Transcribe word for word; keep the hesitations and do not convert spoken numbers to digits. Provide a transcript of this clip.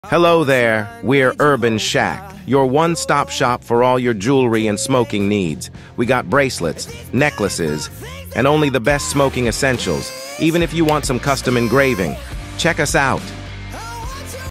Hello there, we're Urban Shack, your one-stop shop for all your jewelry and smoking needs. We got bracelets, necklaces, and only the best smoking essentials, even if you want some custom engraving. Check us out.